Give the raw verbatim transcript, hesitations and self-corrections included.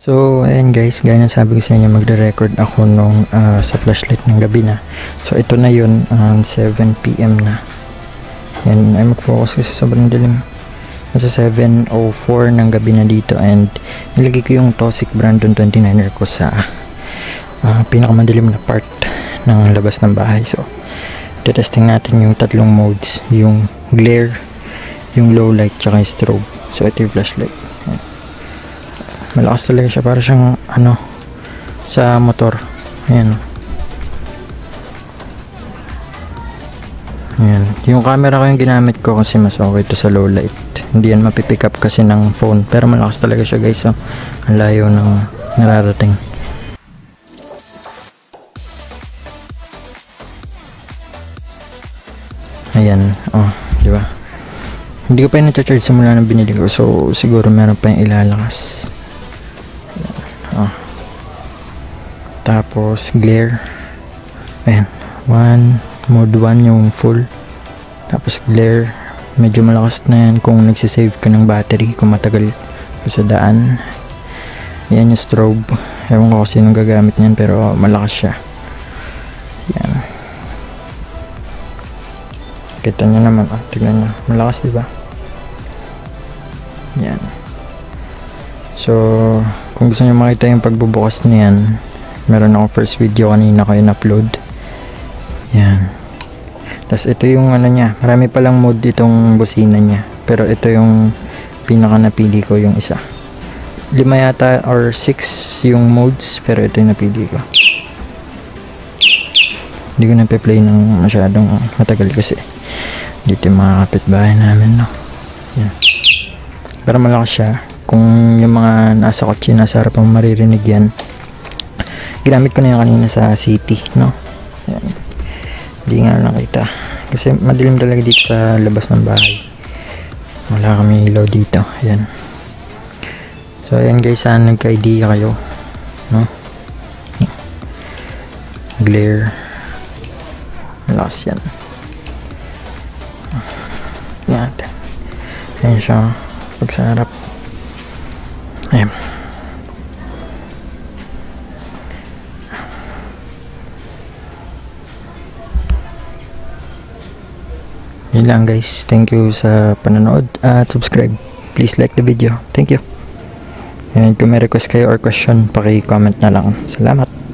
So, ayan guys, gaya ng sabi ko sa inyo, magre-record ako nung uh, sa flashlight ng gabi na. So, ito na yun, um, seven p m na. Yan, ay mag-focus kasi sobrang dilim. Nasa seven oh four ng gabi na dito and nilagay ko yung Tosik Brandon twenty-niner ko sa uh, pinakamadilim na part ng labas ng bahay. So, testing natin yung tatlong modes, yung glare, yung low light, tsaka yung strobe. So, ito yung flashlight. Yan. Malakas talaga siya, para siyang ano sa motor. Ayan. Ayan. Yung camera ko yung ginamit ko kasi mas okay ito sa low light. Hindi yan mapipick up kasi ng phone, pero malakas talaga siya guys. So, ang layo ng nararating. Ayan. Oh, di ba? Hindi ko pa yung na-charge simula ng binili ko, so siguro meron pa yung ilalakas. Oh. Tapos glare, ayan, one mode one yung full. Tapos glare, medyo malakas na yan kung nagsisave ka ng battery, kung matagal ka sa daan. Ayan yung strobe, ewan ko kasi nung gagamit niyan, pero malakas siya. Ayan, kita nyo naman, ah, tignan nyo, malakas diba? Ayan. So, kung gusto nyo makita yung pagbubukas niyan, meron ako first video kanina kayo na-upload. Yan. Tapos ito yung ano niya, marami palang mode itong busina niya, pero ito yung pinaka napili ko, yung isa. Lima yata or six yung modes, pero ito yung napili ko. Hindi ko na-play ng masyadong matagal kasi dito yung mga kapitbahay namin, no? Yan. Pero malakas siya. Kung yung mga nasa kotse, nasa harapan maririnig yan. Ginamit ko na yan kanina sa city, no? Ayan. Hindi nga nakita kasi madilim talaga dito sa labas ng bahay, wala kami ilaw dito. Ayan. So ayan guys, sana nagka-idea kayo, no? Glare, malakas yan. Ayan. Ayan siya pag sa harap. Ayan. Yun lang guys. Thank you sa panonood at subscribe. Please like the video. Thank you. And kung may request kayo or question, paki-comment na lang. Salamat.